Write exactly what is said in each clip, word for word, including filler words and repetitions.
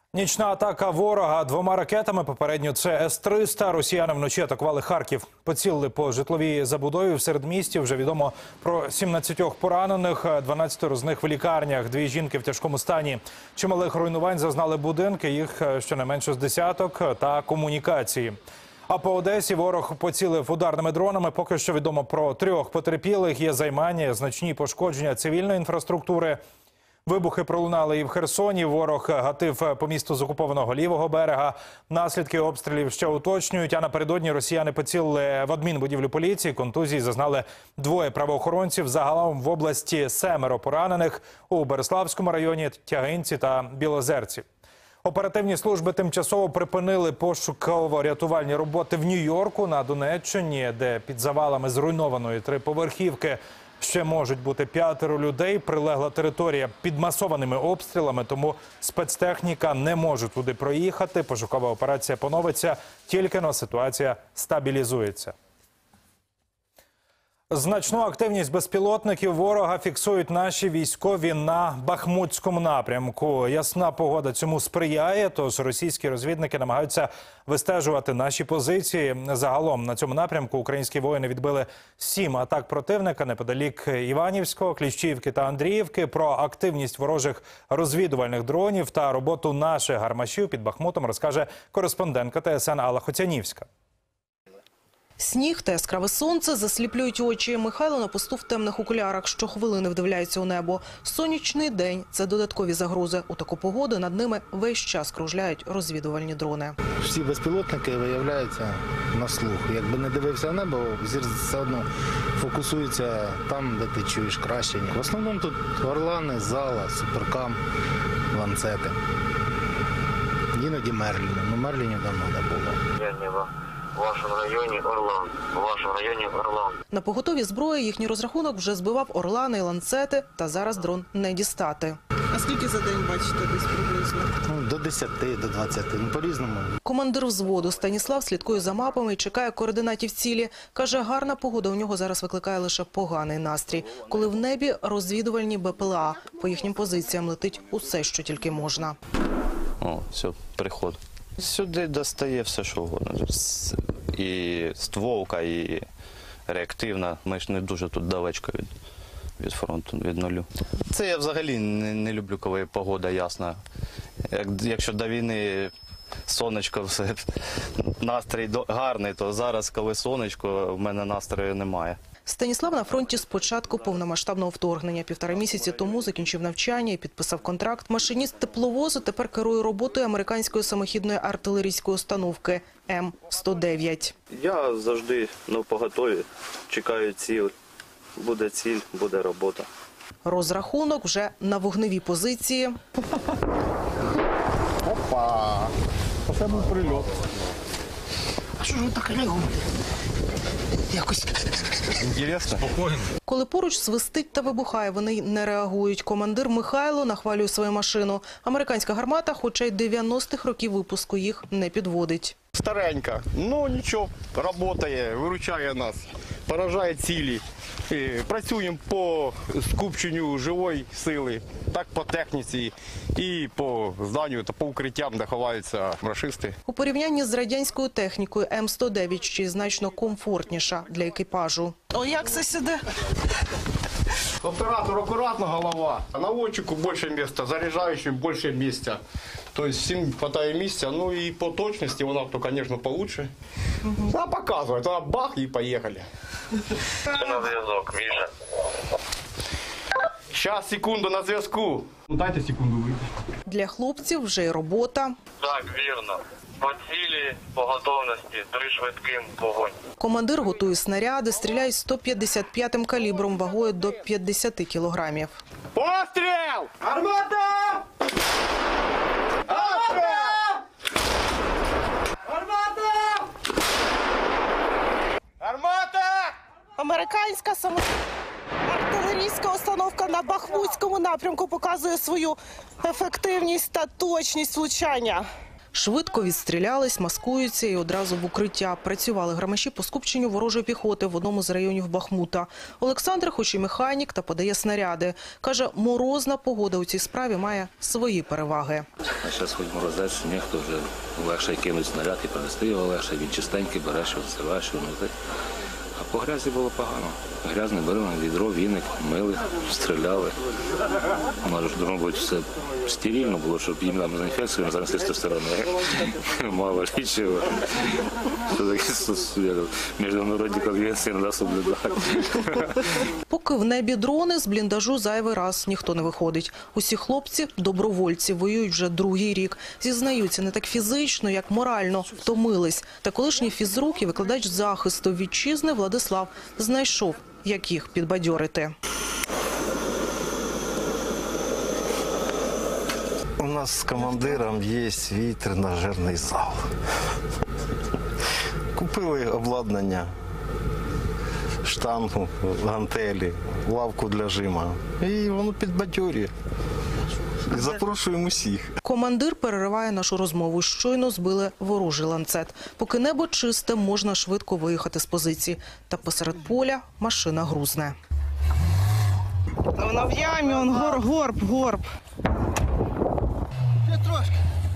Нічна атака ворога двома ракетами, попередньо це С триста. Росіяни вночі атакували Харків. Поцілили по житловій забудові в середмісті. Вже відомо про сімнадцять поранених, дванадцять з них в лікарнях. Дві жінки в тяжкому стані. Чималих руйнувань зазнали будинки, їх щонайменше з десяток, та комунікації. А по Одесі ворог поцілив ударними дронами. Поки що відомо про трьох потерпілих. Є займання, значні пошкодження цивільної інфраструктури. Вибухи пролунали і в Херсоні. Ворог гатив по місту з окупованого лівого берега. Наслідки обстрілів ще уточнюють. А напередодні росіяни поцілили в адмінбудівлю поліції. Контузії зазнали двоє правоохоронців. Загалом в області семеро поранених у Береславському районі, Тягинці та Білозерці. Оперативні служби тимчасово припинили пошуково-рятувальні роботи в Нью-Йорку на Донеччині, де під завалами зруйнованої триповерхівки ще можуть бути п'ятеро людей. Прилегла територія під масованими обстрілами, тому спецтехніка не може туди проїхати. Пошукова операція поновиться, тільки-но ситуація стабілізується. Значну активність безпілотників ворога фіксують наші військові на Бахмутському напрямку. Ясна погода цьому сприяє, тож російські розвідники намагаються вистежувати наші позиції. Загалом на цьому напрямку українські воїни відбили сім атак противника неподалік Іванівського, Кліщіївки та Андріївки. Про активність ворожих розвідувальних дронів та роботу наших гармашів під Бахмутом розкаже кореспондентка Т С Н Алла Хоцянівська. Сніг та яскраве сонце засліплюють очі. Михайло на посту в темних окулярах, щохвилини вдивляється у небо. Сонячний день – це додаткові загрози. У таку погоду над ними весь час кружляють розвідувальні дрони. Всі безпілотники виявляються на слух. Якби не дивився в небо, зір все одно фокусується там, де ти чуєш краще. В основному тут орлани, зала, суперкам, ланцети. Іноді мерліни. Ну, мерлінів давно не було. В вашому районі Орлан. В вашому районі Орлан. На поготові зброї їхній розрахунок вже збивав орлани і ланцети, та зараз дрон не дістати. А скільки за день бачите десь приблизно? Ну, до десяти, до двадцяти, ну по-різному. Командир взводу Станіслав слідкує за мапами і чекає координатів цілі. Каже, гарна погода у нього зараз викликає лише поганий настрій. Коли в небі розвідувальні Б П Л А. По їхнім позиціям летить усе, що тільки можна. О, все, приход. Сюди достає все, що угодно. І стволка, і реактивна. Ми ж не дуже тут далечко від, від фронту, від нулю. Це я взагалі не, не люблю, коли погода ясна. Як, якщо до війни сонечко, все, настрій гарний, то зараз, коли сонечко, в мене настрою немає. Станіслав на фронті з початку повномасштабного вторгнення. Півтора місяці тому закінчив навчання і підписав контракт. Машиніст тепловозу тепер керує роботою американської самохідної артилерійської установки М сто дев'ять. Я завжди напоготові, чекаю ціль. Буде ціль, буде робота. Розрахунок вже на вогневій позиції. Опа! Оце був прильот. А що ж ви так реагуєте? Якось Інтересно? Коли поруч свистить та вибухає, вони не реагують. Командир Михайло нахвалює свою машину. Американська гармата, хоча й дев'яностих років випуску, їх не підводить. Старенька, ну нічого, працює, виручає нас, поражає цілі. Працюємо по скупченню живої сили, так по техніці і по зданню та по укриттям, де ховаються рашисти. У порівнянні з радянською технікою М сто дев'ять ще й значно комфортніша для екіпажу. О, як це сюди? Оператор акуратно, голова, а наводчику більше місця, заряджаючим більше місця. Тобто всім вистачає місця, ну і по точності вона, то, звісно, получше. Вона показує, вона бах і поїхали. Це на зв'язок, Міша. Щас, секунду, на зв'язку. Дайте секунду вийти. Для хлопців вже й робота. Так, вірно. По цілі, по готовності, три швидким вогонь. Командир готує снаряди, стріляє сто п'ятдесят п'ятим калібром вагою до п'ятдесят кілограмів. Постріл! Армата! Армата! Армата! Армата! Американська самоартилерійська установка на Бахмутському напрямку показує свою ефективність та точність влучання. Швидко відстрілялись, маскуються і одразу в укриття. Працювали громаші по скупченню ворожої піхоти в одному з районів Бахмута. Олександр, хоч і механік, та подає снаряди. Каже, морозна погода у цій справі має свої переваги. А зараз хоч морозець, сніг, то вже легше кинуть снаряд і принести його легше. Він чистенький, береш його, зсиваєш його. А по грязі було погано. Грязне беремо, відро, віник, мили, стріляли. Може, должно бути все стерильно було, щоб їм там з інфекціями занесли з тієї сторони. Мало лічого. Що таке міжнародні конвенції треба соблюдати. Поки в небі дрони, з бліндажу зайвий раз ніхто не виходить. Усі хлопці – добровольці, воюють вже другий рік. Зізнаються, не так фізично, як морально втомились. Та колишній фізрук і викладач захисту вітчизни Владислав знайшов, як їх підбадьорити. У нас з командиром є свій тренажерний зал. Купили обладнання, штангу, гантелі, лавку для жима. І воно підбадьорює. І запрошуємо усіх. Командир перериває нашу розмову. Щойно збили ворожий ланцет. Поки небо чисте, можна швидко виїхати з позиції. Та посеред поля машина грузне. Вона в ямі, он гор, горб, горб. Ще трошки.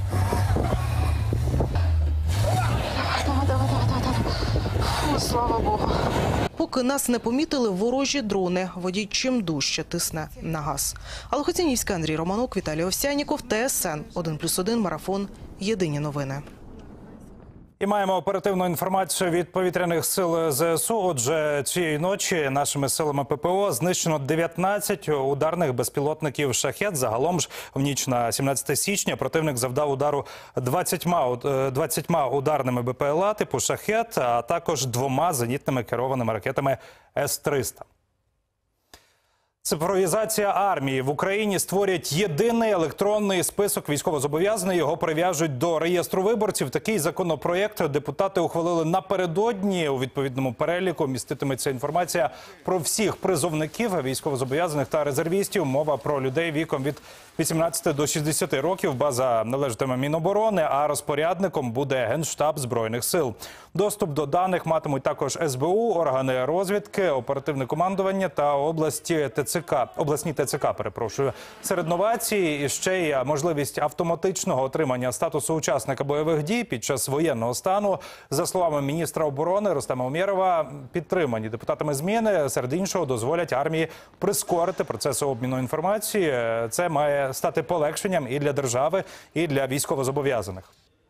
Давай, давай, давай, давай. Фу, слава Богу. Поки нас не помітили ворожі дрони, водій чим дужче тисне на газ. Алла Хоцянівська, Андрій Романок, Віталій Овсянніков, ТСН один плюс один, Марафон. Єдині новини. І маємо оперативну інформацію від повітряних сил ЗСУ. Отже, цієї ночі нашими силами ППО знищено дев'ятнадцять ударних безпілотників «Шахед». Загалом ж в ніч на сімнадцяте січня противник завдав удару двадцятьма ударними БПЛА типу «Шахед», а також двома зенітними керованими ракетами С триста. Цифровізація армії. В Україні створять єдиний електронний список військовозобов'язаних. Його прив'яжуть до реєстру виборців. Такий законопроєкт депутати ухвалили напередодні. У відповідному переліку міститиметься інформація про всіх призовників, військовозобов'язаних та резервістів. Мова про людей віком від вісімнадцяти до шістдесяти років. База належатиме Міноборони, а розпорядником буде Генштаб Збройних сил. Доступ до даних матимуть також ес бе у, органи розвідки, оперативне командування та області ТЦК, обласні ТЦК, перепрошую. Серед новацій ще й можливість автоматичного отримання статусу учасника бойових дій під час воєнного стану. За словами міністра оборони Рустема Умєрова, підтримані депутатами зміни, серед іншого, дозволять армії прискорити процес обміну інформації. Це має стати полегшенням і для держави, і для військовозобов'язаних.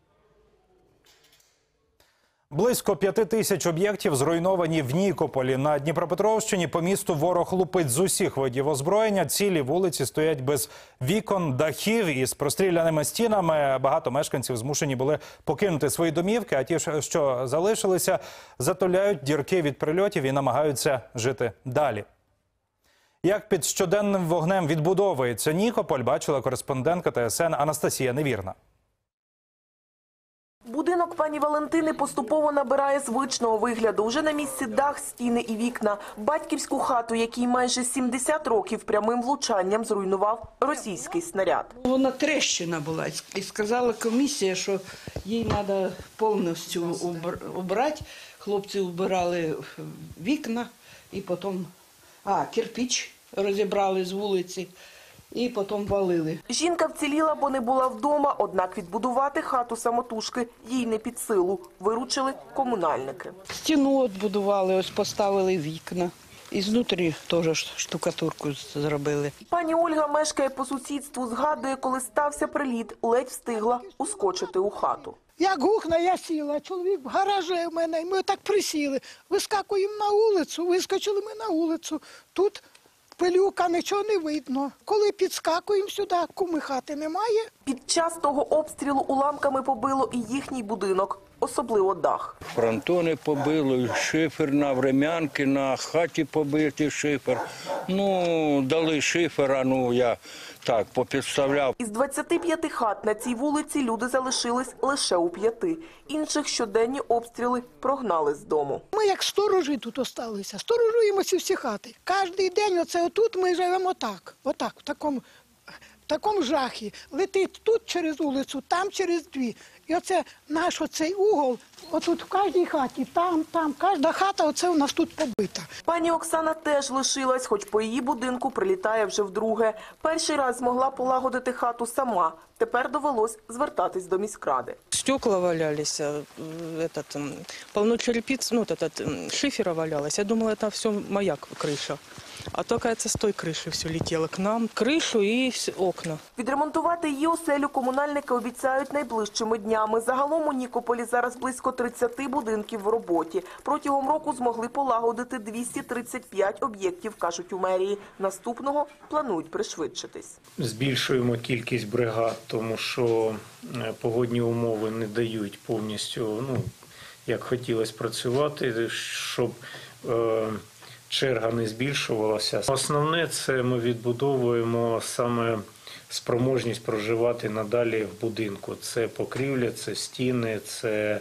Близько п'яти тисяч об'єктів зруйновані в Нікополі. На Дніпропетровщині по місту ворог лупить з усіх видів озброєння. Цілі вулиці стоять без вікон, дахів і з простріляними стінами. Багато мешканців змушені були покинути свої домівки, а ті, що залишилися, затуляють дірки від прильотів і намагаються жити далі. Як під щоденним вогнем відбудовується Нікополь, бачила кореспондентка ТСН Анастасія Невірна. Будинок пані Валентини поступово набирає звичного вигляду. Уже на місці дах, стіни і вікна. Батьківську хату, якій майже сімдесят років прямим влучанням зруйнував російський снаряд. Вона тріщина була. І сказала комісія, що їй треба повністю убрати. Хлопці убирали вікна і потім, а, кирпич розібрали з вулиці. І потім валили. Жінка вціліла, бо не була вдома, однак відбудувати хату самотужки їй не під силу. Виручили комунальники. Стіну відбудували, ось поставили вікна. І знутрі теж штукатурку зробили. Пані Ольга мешкає по сусідству, згадує, коли стався приліт, ледь встигла ускочити у хату. Як гухна, я сіла, чоловік в гаражі в мене, і ми так присіли. Вискакуємо на вулицю, вискочили ми на вулицю. Тут пилюка, нічого не видно. Коли підскакуємо сюди, куми хати немає. Під час того обстрілу уламками побило і їхній будинок, особливо дах. Фронтони побило, шифер на врем'янки, на хаті побитий шифер. Ну, дали шифера, ну я так попідставляв. Із двадцяти п'яти хат на цій вулиці люди залишились лише у п'яти. Інших щоденні обстріли прогнали з дому. Ми як сторожі тут осталися, сторожуємо ці всі хати. Кожен день оце отут ми живемо отак, отак, в такому в такому жахі. Летить тут через вулицю, там через дві. І оце наш оцей угол, отут в кожній хаті, там, там, кожна хата, оце у нас тут побита. Пані Оксана теж лишилась, хоч по її будинку прилітає вже вдруге. Перший раз змогла полагодити хату сама. Тепер довелось звертатись до міськради. Стекла валялись, этот, полно черепиц, ну, вот этот, шифера валялось. Я думала, это все моя крыша. А то, оказывается, с той крыши все летело к нам. Крышу и окна. Відремонтувати її оселю комунальники обіцяють найближчими днями. Загалом у Нікополі зараз близько тридцяти будинків в роботі. Протягом року змогли полагодити двісті тридцять п'ять об'єктів, кажуть у мерії. Наступного планують пришвидшитись. Збільшуємо кількість бригад, тому що погодні умови не дають повністю, ну, як хотілося працювати, щоб е, черга не збільшувалася. Основне – це ми відбудовуємо саме спроможність проживати надалі в будинку. Це покрівля, це стіни, це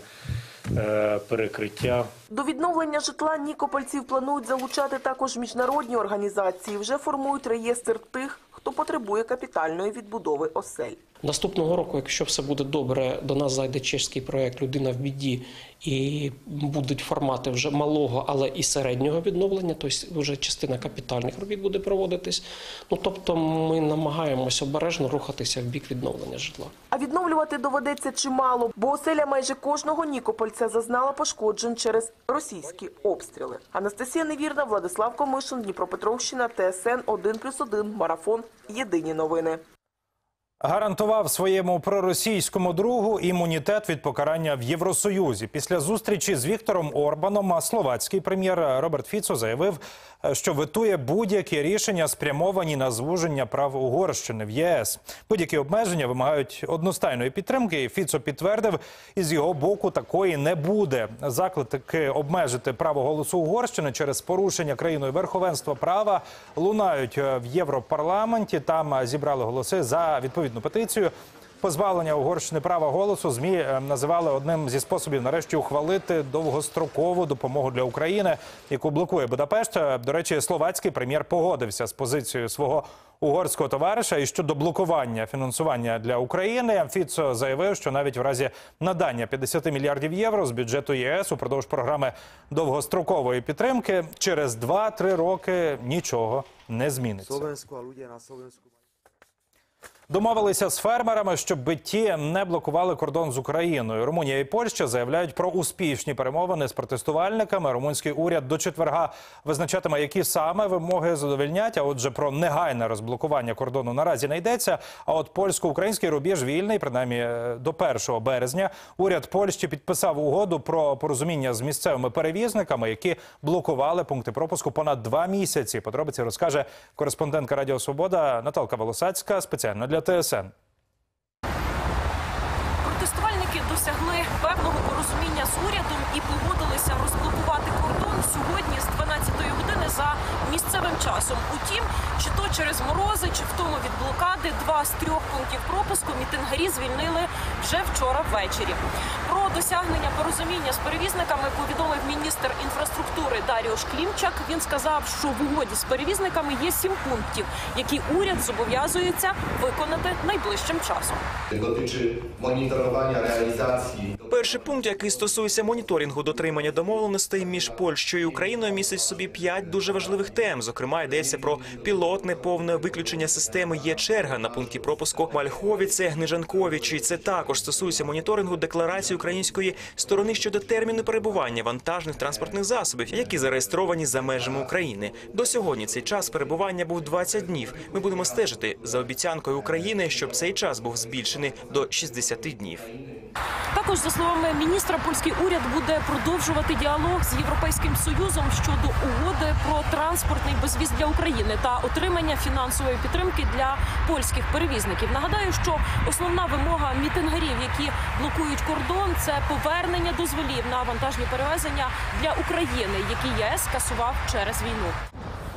е, перекриття. До відновлення житла нікопольців планують залучати також міжнародні організації. Вже формують реєстр тих, хто потребує капітальної відбудови осель. Наступного року, якщо все буде добре, до нас зайде чеський проєкт «Людина в біді» і будуть формати вже малого, але і середнього відновлення, тобто вже частина капітальних робіт буде проводитись. Ну, тобто ми намагаємось обережно рухатися в бік відновлення житла. А відновлювати доведеться чимало, бо оселя майже кожного нікопольця зазнала пошкоджень через російські обстріли. Анастасія Невірна, Владислав Комишин, Дніпропетровщина, Т С Н один плюс один, Марафон, Єдині новини. Гарантував своєму проросійському другу імунітет від покарання в Євросоюзі. Після зустрічі з Віктором Орбаном словацький прем'єр Роберт Фіцо заявив, що ветує будь-які рішення, спрямовані на звуження прав Угорщини в Є С. Будь-які обмеження вимагають одностайної підтримки. Фіцо підтвердив, із його боку такої не буде. Заклики обмежити право голосу Угорщини через порушення країною верховенства права лунають в Європарламенті. Там зібрали голоси за відповідну петицію. Позбавлення Угорщини права голосу ЗМІ називали одним зі способів нарешті ухвалити довгострокову допомогу для України, яку блокує Будапешт. До речі, словацький прем'єр погодився з позицією свого угорського товариша. І щодо блокування фінансування для України, Фіцо заявив, що навіть в разі надання п'ятдесят мільярдів євро з бюджету Є С упродовж програми довгострокової підтримки через два-три роки нічого не зміниться. Домовилися з фермерами, щоб ті не блокували кордон з Україною. Румунія і Польща заявляють про успішні перемовини з протестувальниками. Румунський уряд до четверга визначатиме, які саме вимоги задовольнять. А отже, про негайне розблокування кордону наразі не йдеться. А от польсько-український рубіж вільний, принаймні до першого березня. Уряд Польщі підписав угоду про порозуміння з місцевими перевізниками, які блокували пункти пропуску понад два місяці. Подробиці розкаже кореспондентка Радіо Свобода Наталка Волосацька спеціально для Т С Н. Протестувальники досягли певного порозуміння з урядом і погодилися розблокувати кордон сьогодні з дванадцятої години за місцевим часом. Утім, чи то через морози, чи втому від блокади, два з трьох пунктів пропуску мітингарі звільнили вже вчора ввечері. Про досягнення порозуміння з перевізниками повідомив міністр інфраструктури Даріуш Клімчак. Він сказав, що в угоді з перевізниками є сім пунктів, які уряд зобов'язується виконати найближчим часом. Перший пункт, який стосується моніторингу дотримання домовленостей між Польщею і Україною, містить в собі п'ять дуже важливих тем. Зокрема, йдеться про пілотне повне виключення системи «Є черга» на пункті пропуску Мальховіце-Гнижанковичі. Це також стосується моніторингу декларації української сторони щодо терміну перебування вантажних транспортних засобів, які зареєстровані за межами України. До сьогодні цей час перебування був двадцять днів. Ми будемо стежити за обіцянкою України, щоб цей час був збільшений до шістдесят днів. Також, за словами міністра, польський уряд буде продовжувати діалог з Європейським Союзом щодо угоди про транспортний безвіз для України та отримання фінансової підтримки для польських перевізників. Нагадаю, що основна вимога мітингарів, які блокують кордон, це повернення дозволів на вантажні перевезення для України, які Є С скасував через війну.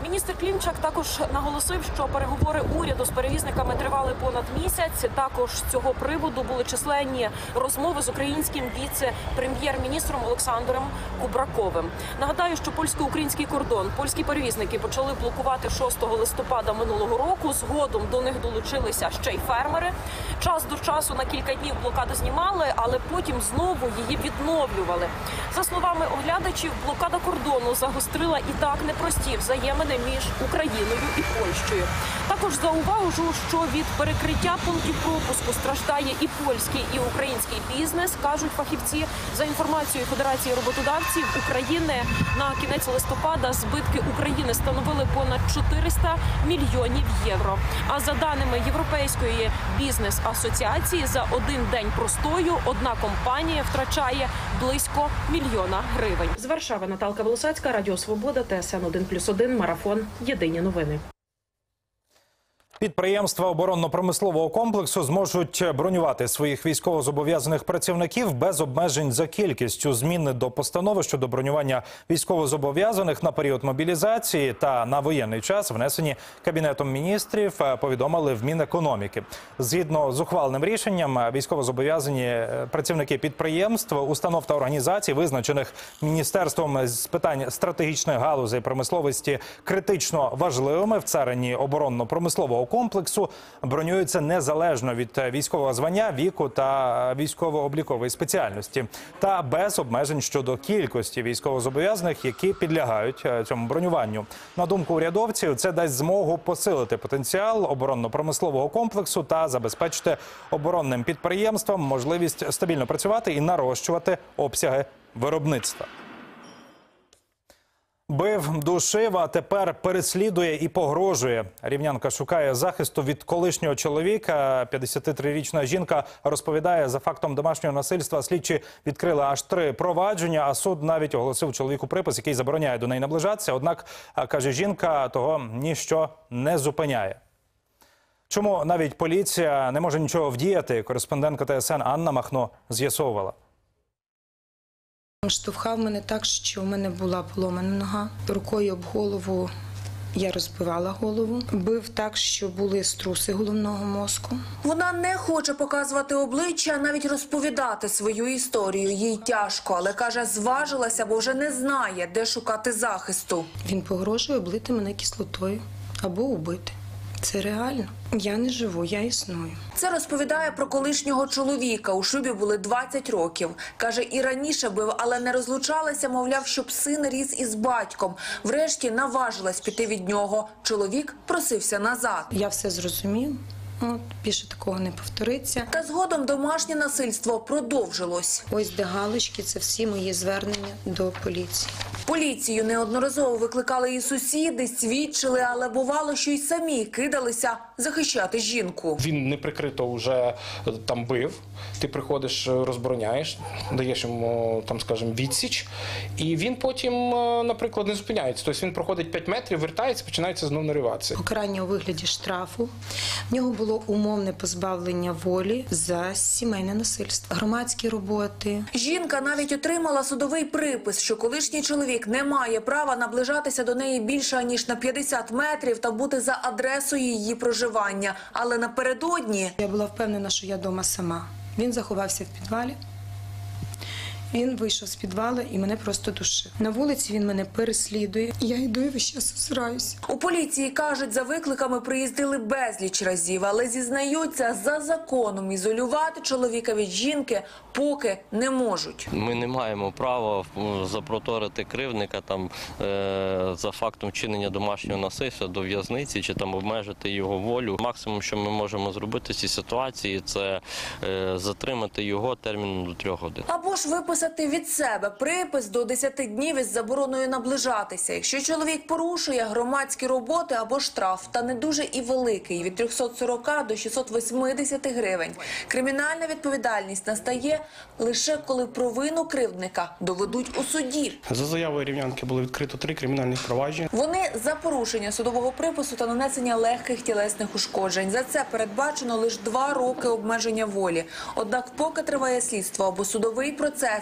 Міністр Клімчак також наголосив, що переговори уряду з перевізниками тривали понад місяць. Також з цього приводу були численні розмови з українським віце-прем'єр-міністром Олександром Кубраковим. Нагадаю, що польсько-український кордон польські перевізники почали блокувати шостого листопада минулого року. Згодом до них долучилися ще й фермери. Час до часу на кілька днів блокаду знімали, але потім знову її відновлювали. За словами оглядачів, блокада кордону загострила і так непрості взаємини між Україною і Польщею. Також зауважу, що від перекриття пунктів пропуску страждає і польський, і український бізнес, кажуть фахівці. За інформацією Федерації роботодавців України, на кінець листопада збитки України становили понад чотириста мільйонів євро. А за даними Європейської бізнес-асоціації, за один день простою одна компанія втрачає близько мільйона гривень. З Варшави Наталка Волосацька, Радіо Свобода, Т С Н один плюс один, Марафон, Єдині новини. Підприємства оборонно-промислового комплексу зможуть бронювати своїх військовозобов'язаних працівників без обмежень за кількістю. Зміни до постанови щодо бронювання військовозобов'язаних на період мобілізації та на воєнний час внесені Кабінетом міністрів, повідомили в Мінекономіки. Згідно з ухваленим рішенням, військовозобов'язані працівники підприємств, установ та організацій, визначених Міністерством з питань стратегічної галузі промисловості критично важливими в царині оборонно-промислового комплексу, бронюються незалежно від військового звання, віку та військово-облікової спеціальності та без обмежень щодо кількості військовозобов'язаних, які підлягають цьому бронюванню. На думку урядовців, це дасть змогу посилити потенціал оборонно-промислового комплексу та забезпечити оборонним підприємствам можливість стабільно працювати і нарощувати обсяги виробництва. Бив, душив, а тепер переслідує і погрожує. Рівнянка шукає захисту від колишнього чоловіка. п'ятдесятитрирічна жінка розповідає, за фактом домашнього насильства слідчі відкрили аж три провадження, а суд навіть оголосив чоловіку припис, який забороняє до неї наближатися. Однак, каже жінка, того ніщо не зупиняє. Чому навіть поліція не може нічого вдіяти, кореспондентка Т С Н Анна Махно з'ясовувала. Штовхав мене так, що в мене була поломана нога. Рукою об голову я розбивала голову. Бив так, що були струси головного мозку. Вона не хоче показувати обличчя, навіть розповідати свою історію. Їй тяжко, але каже, зважилася, бо вже не знає, де шукати захисту. Він погрожує облити мене кислотою або убити. Це реально. Я не живу, я існую. Це розповідає про колишнього чоловіка. У шлюбі були двадцять років. Каже, і раніше бив, але не розлучалася, мовляв, щоб син ріс із батьком. Врешті наважилась піти від нього. Чоловік просився назад. Я все зрозумів. От, більше такого не повториться. Та згодом домашнє насильство продовжилось. Ось де галочки, це всі мої звернення до поліції. Поліцію неодноразово викликали і сусіди, свідчили, але бувало, що й самі кидалися захищати жінку. Він неприкрито вже там бив, ти приходиш, розбороняєш, даєш йому, там, скажімо, відсіч, і він потім, наприклад, не зупиняється. Тобто він проходить п'ять метрів, вертається, починається знову нариватися. Покарання у вигляді штрафу. В нього було умовне позбавлення волі за сімейне насильство, громадські роботи. Жінка навіть отримала судовий припис, що колишній чоловік не має права наближатися до неї більше, ніж на п'ятдесят метрів та бути за адресою її проживання. Але напередодні... Я була впевнена, що я вдома сама. Він заховався в підвалі. Він вийшов з підвалу і мене просто душив. На вулиці він мене переслідує. Я йду і весь час озираюся. У поліції кажуть, за викликами приїздили безліч разів, але зізнаються, за законом ізолювати чоловіка від жінки поки не можуть. Ми не маємо права запроторити кривдника там е, за фактом вчинення домашнього насильства до в'язниці чи там обмежити його волю. Максимум, що ми можемо зробити в цій ситуації, це е, затримати його терміном до трьох годин. Або ж виписати від себе припис до десяти днів із забороною наближатися. Якщо чоловік порушує громадські роботи або штраф, та не дуже і великий, від трьохсот сорока до шістсот вісімдесят гривень. Кримінальна відповідальність настає лише коли провину кривдника доведуть у суді. За заявою рівнянки було відкрито три кримінальних провадження. Вони за порушення судового припису та нанесення легких тілесних ушкоджень. За це передбачено лише два роки обмеження волі. Однак поки триває слідство або судовий процес,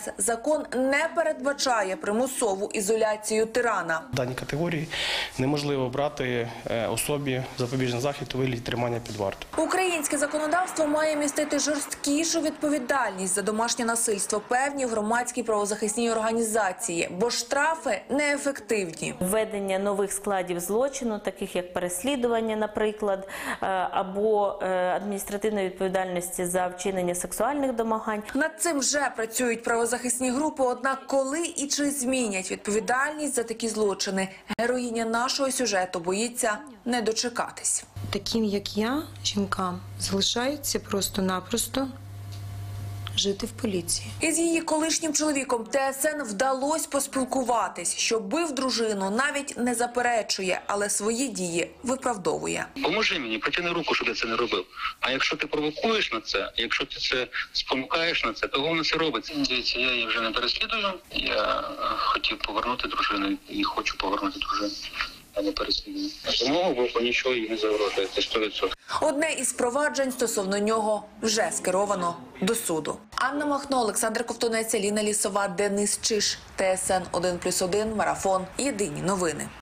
ЄС закон не передбачає примусову ізоляцію тирана. В даній категорії неможливо брати особі запобіжний захід у вигляді тримання під вартою. Українське законодавство має містити жорсткішу відповідальність за домашнє насильство певні громадські правозахисні організації, бо штрафи неефективні. Введення нових складів злочину, таких як переслідування, наприклад, або адміністративної відповідальності за вчинення сексуальних домагань. Над цим вже працюють правозахисні групи, однак коли і чи змінять відповідальність за такі злочини, героїня нашого сюжету боїться не дочекатись. Таким, як я, жінкам, залишається просто-напросто жити в поліції. Із її колишнім чоловіком ТСН вдалося поспілкуватись. Що бив дружину, навіть не заперечує, але свої дії виправдовує. Поможи мені, протягни руку, щоб я це не робив. А якщо ти провокуєш на це, якщо ти це спонукаєш на це, то воно це робиться. Дивіться, я її вже не переслідую. Я хотів повернути дружину і хочу повернути дружину. А не переслідую. З мого боку нічого їй не загрожує, це сто відсотків. Одне із проваджень стосовно нього вже скеровано до суду. Анна Махно, Олександр Ковтунець, Аліна Лісова, Денис Чиш, ТСН один плюс один, Марафон. Єдині новини.